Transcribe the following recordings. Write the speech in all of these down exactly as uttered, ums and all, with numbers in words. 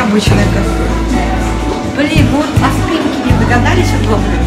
обычная кастрюля. Блин, вот а спинки не догадались удобно?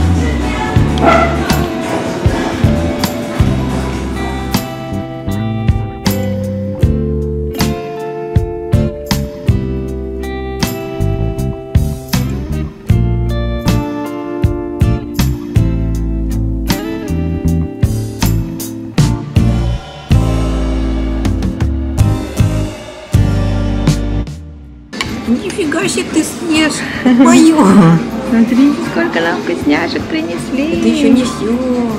Нифига себе ты съешь мою. Смотрите, сколько нам вкусняшек принесли. Это еще не все.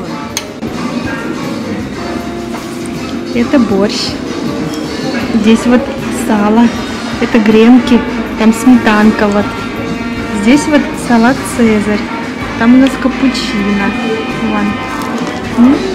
Это борщ. Здесь вот сало. Это гренки. Там сметанка вот. Здесь вот салат Цезарь. Там у нас капучино. Вон. М?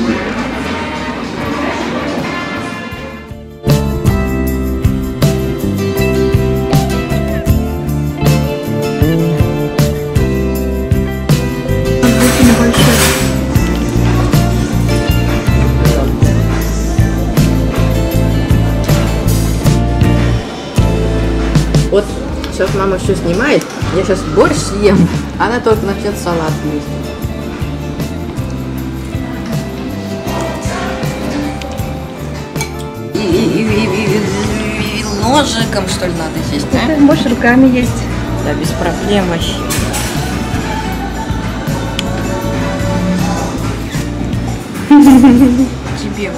Вот сейчас мама все снимает, я сейчас борщ съем, она только начнет салат есть. И, и, и, и, и ножиком, что ли, надо есть, да? Это, можешь руками есть. Да, без проблем вообще. Тебе.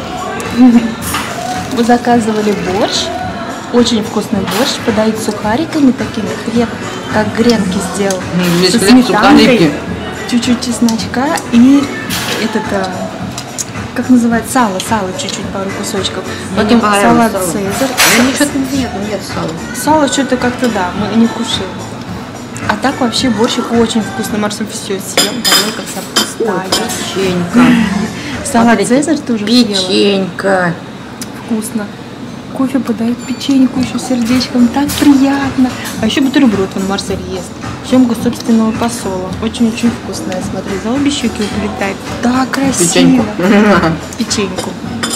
Мы заказывали борщ. Очень вкусный борщ. Подают сухариками такими. Хлеб, как гренки сделал. Здесь со хлеб, сметанкой, сухарики. чуть-чуть чесночка и этот, а, как называется, сало. Сало чуть-чуть, пару кусочков. Мне Потом не понравилось салат сало. Цезарь. Я ничего нет, нет сала. Сало что-то как-то, да, мы не кушаем. А так вообще борщик очень вкусный. Марсель все съел, тарелка вся пустая. Печенька. Салат Смотрите, Цезарь тоже съела. печенька. Вкусно. Кофе подают, печеньку еще сердечком, так приятно. А еще бутерброд вон Марсель ест. Семга собственного посола. Очень-очень вкусная. Смотри, за обе щеки уплетает. Так красиво. Печеньку. Печеньку.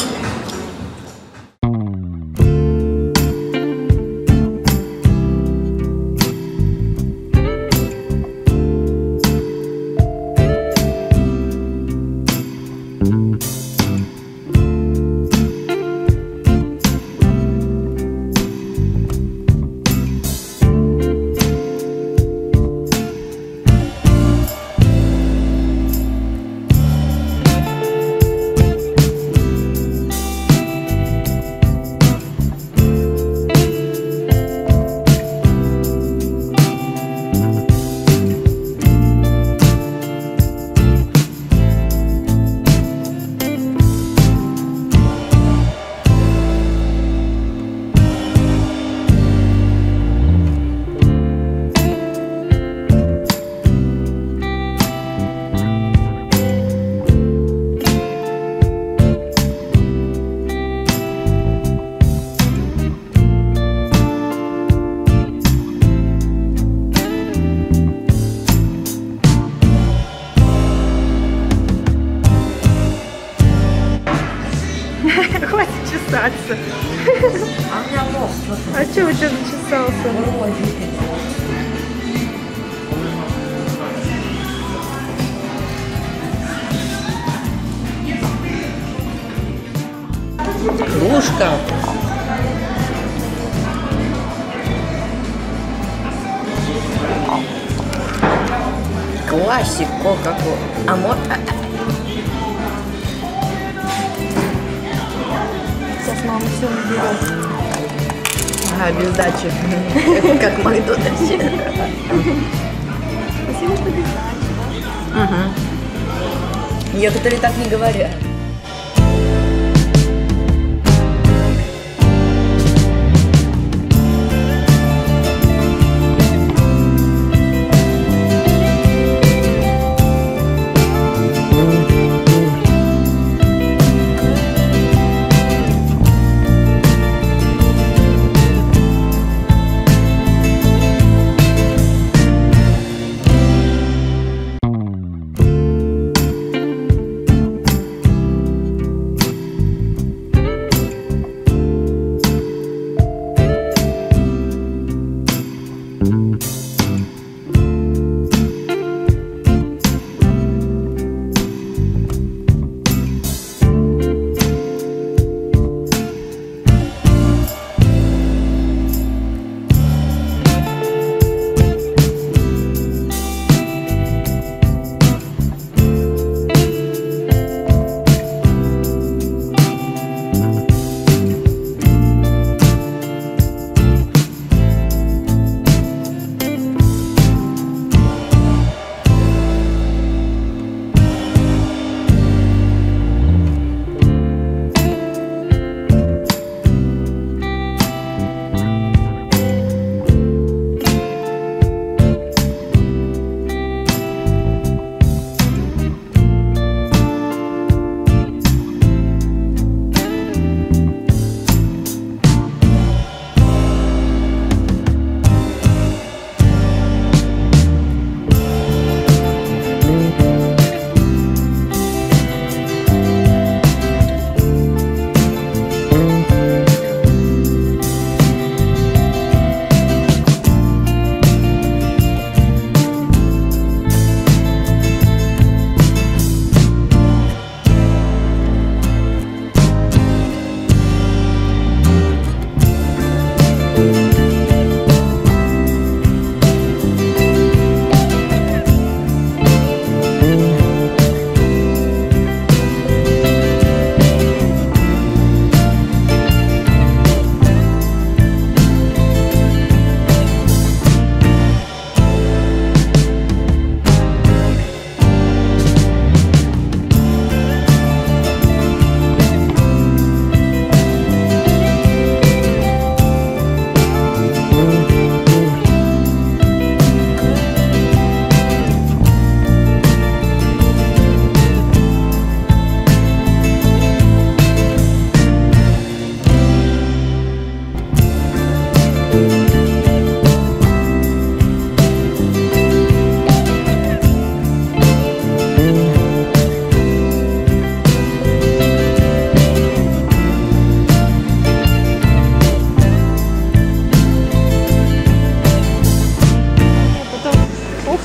Хватит чесаться. А у меня нос. А что у тебя зачесался? Кружка. Классик Кока-Кола. А вот... Сейчас мама все наберет. А, без дачи. Как в Макдональдсе. Спасибо, что без дачи. Некоторые так не говорят.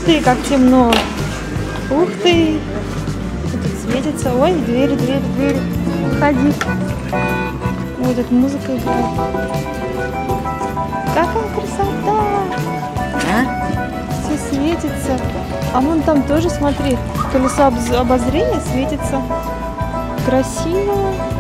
ты, как темно. Ух ты. Тут светится. Ой, двери, двери, двери. Выходи. Ой, тут музыка играет. Какая красота. А? Все светится. А вон там тоже, смотри, колесо обозрения светится. Красиво.